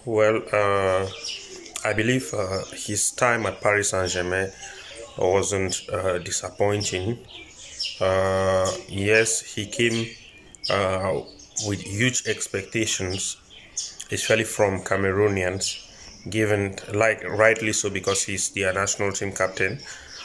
Well, I believe his time at Paris Saint-Germain wasn't disappointing. Yes, he came uh, with huge expectations, especially from Cameroonians, given like rightly so because he's their national team captain.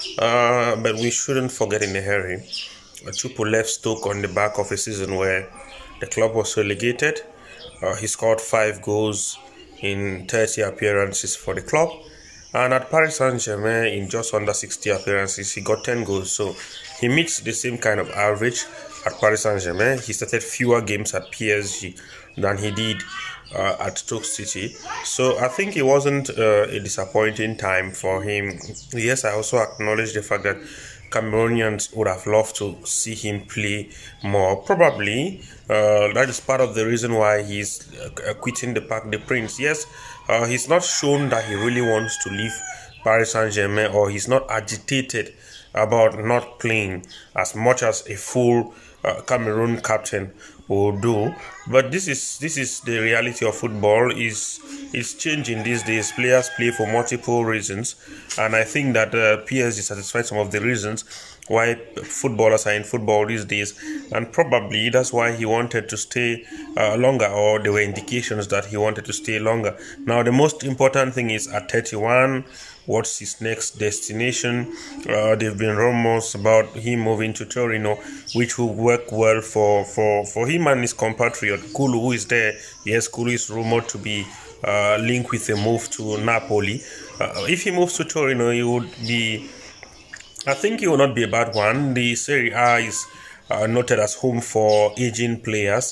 But we shouldn't forget in a hurry. Choupo left Stoke on the back of a season where the club was relegated. He scored 5 goals in 30 appearances for the club. And at Paris Saint-Germain, in just under 60 appearances, he got 10 goals. So he meets the same kind of average at Paris Saint-Germain. He started fewer games at PSG than he did at Stoke City. So I think it wasn't a disappointing time for him. Yes, I also acknowledge the fact that Cameroonians would have loved to see him play more. Probably that is part of the reason why he's quitting the Parc des Princes. Yes, he's not shown that he really wants to leave Paris Saint-Germain, or he's not agitated about not playing as much as a full Cameroon captain will do. But this is the reality of football. Is changing these days. Players play for multiple reasons, and I think that PSG satisfied some of the reasons why footballers are in football these days, and probably that's why he wanted to stay longer, or there were indications that he wanted to stay longer. Now the most important thing is at 31, what's his next destination? There've been rumors about him moving to Torino, which will work well for him and his compatriot Kulu, who is there. Yes, Kulu is rumored to be linked with a move to Napoli. If he moves to Torino, he would be, I think it will not be a bad one. The Serie A is noted as home for aging players,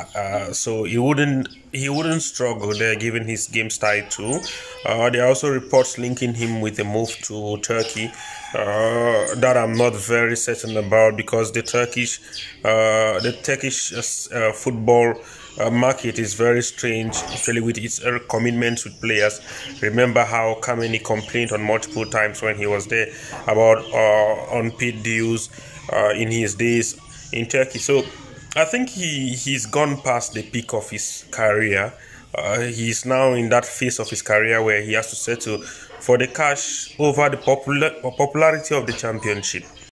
so he wouldn't struggle there given his game style too. There are also reports linking him with a move to Turkey that I'm not very certain about, because the Turkish football market is very strange, especially with its commitments with players. Remember how Kameni complained on multiple times when he was there about unpaid dues in his days in Turkey. So I think he's gone past the peak of his career. He's now in that phase of his career where he has to settle for the cash over the popularity of the championship.